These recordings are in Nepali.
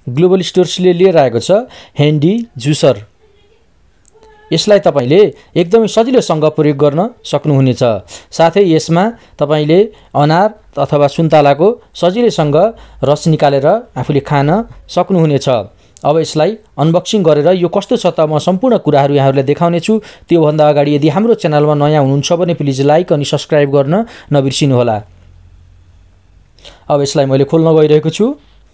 ग्लोबल स्टोर्सले लिएर आएको छ ह्यान्डी जुसर। यसलाई तपाईले एकदमै सजिलोसँग प्रयोग गर्न सक्नुहुनेछ। साथै यसमा तपाईले अनार अथवा सुन्तलाको सजिलैसँग रस निकालेर आफूले खान सक्नुहुनेछ। अब यसलाई अनबक्सिङ गरेर यो कस्तो छ त म सम्पूर्ण कुराहरू यहाँहरूलाई देखाउने छु। त्यो भन्दा अगाडि यदि हाम्रो च्यानलमा नयाँ हुनुहुन्छ भने प्लिज लाइक अनि सब्स्क्राइब गर्न नबिर्सिनु होला। अब यसलाई मैले खोल्न गइरहेको छु।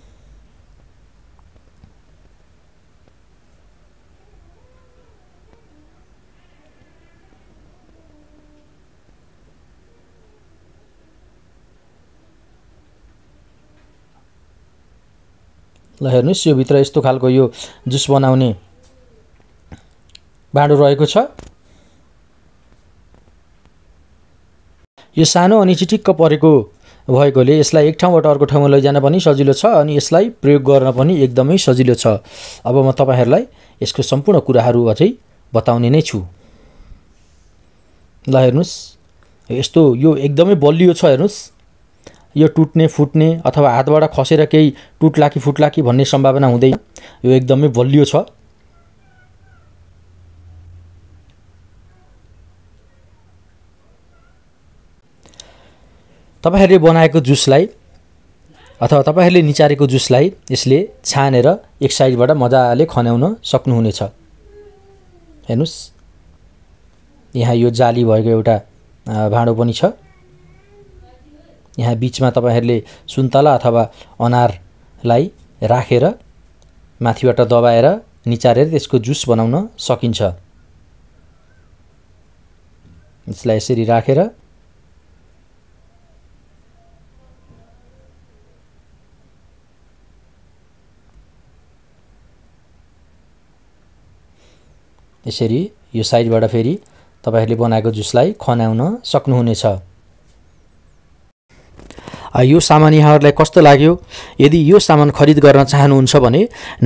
ल हेर्नुस्, यो भित्र यस्तो खालको यो जुस बनाउने भाँडो रहेको छ। यो सानो अनि चिटिक्क परेको भएकोले यसलाई एक ठाउँबाट अर्को ठाउँमा लैजान पनि सजिलो छ अनि यसलाई प्रयोग गर्न पनि एकदमै सजिलो छ। अब म तपाईहरुलाई यसको सम्पूर्ण कुराहरू अझै बताउने नै छु। ल हेर्नुस्, यस्तो यो एकदमै बलियो छ। हेर्नुस्, यो टुट्ने फुट्ने अथवा हातबाट खसेर केही टुट्ला कि फुट्ला कि भन्ने सम्भावना हुँदैन। यो एकदमै बलियो छ। तपाईहरुले बनाएको जुसलाई अथवा तपाईहरुले निचारेको जुसलाई यसले छानेर एक साइडबाट मजाले खन्याउन सक्नुहुनेछ। हेर्नुस्, यहाँ यो जाली भएको एउटा भाँडो पनि छ। यहाँ बीचमा तपाईहरुले सुन्तला अथवा अनारलाई राखेर माथिबाट दबाएर निचारेर त्यसको जुस बनाउन सकिन्छ। यसलाई यसरी राखेर यसरी यो साइडबाट फेरि तपाईहरुले बनाएको जुसलाई खन्याउन सक्नुहुनेछ। यो सामान यहाँहरुलाई कस्तो लाग्यो? यदि यो सामान खरिद गर्न चाहनुहुन्छ भने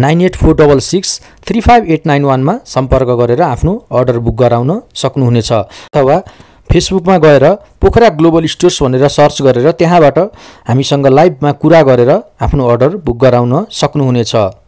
9846635891 मा सम्पर्क गरेर आफ्नो अर्डर बुक गराउन सक्नुहुनेछ। अथवा फेसबुकमा गएर पोखरा ग्लोबल स्टोर्स भनेर सर्च गरेर त्यहाँबाट हामीसँग लाइभमा कुरा गरेर आफ्नो अर्डर बुक गराउन सक्नुहुनेछ।